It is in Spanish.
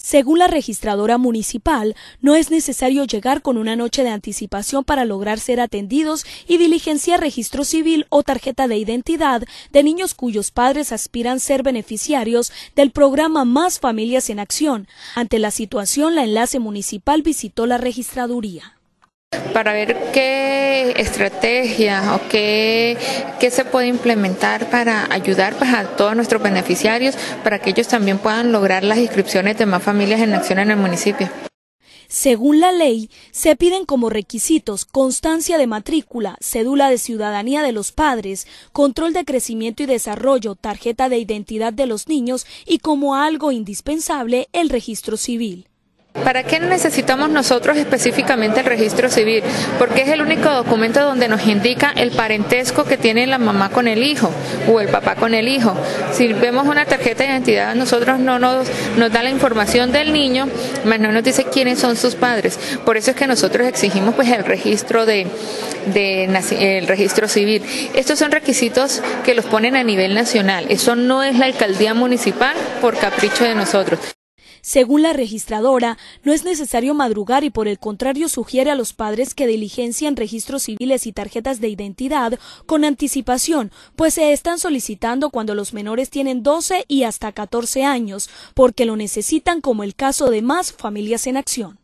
Según la registradora municipal, no es necesario llegar con una noche de anticipación para lograr ser atendidos y diligenciar registro civil o tarjeta de identidad de niños cuyos padres aspiran ser beneficiarios del programa Más Familias en Acción. Ante la situación, la enlace municipal visitó la registraduría para ver qué estrategia o qué se puede implementar para ayudar a todos nuestros beneficiarios para que ellos también puedan lograr las inscripciones de Más Familias en Acción en el municipio. Según la ley, se piden como requisitos constancia de matrícula, cédula de ciudadanía de los padres, control de crecimiento y desarrollo, tarjeta de identidad de los niños y, como algo indispensable, el registro civil. ¿Para qué necesitamos nosotros específicamente el registro civil? Porque es el único documento donde nos indica el parentesco que tiene la mamá con el hijo o el papá con el hijo. Si vemos una tarjeta de identidad, a nosotros no nos da la información del niño, más no nos dice quiénes son sus padres. Por eso es que nosotros exigimos pues el registro el registro civil. Estos son requisitos que los ponen a nivel nacional. Eso no es la alcaldía municipal por capricho de nosotros. Según la registradora, no es necesario madrugar y por el contrario sugiere a los padres que diligencien registros civiles y tarjetas de identidad con anticipación, pues se están solicitando cuando los menores tienen 12 y hasta 14 años, porque lo necesitan como el caso de Más Familias en Acción.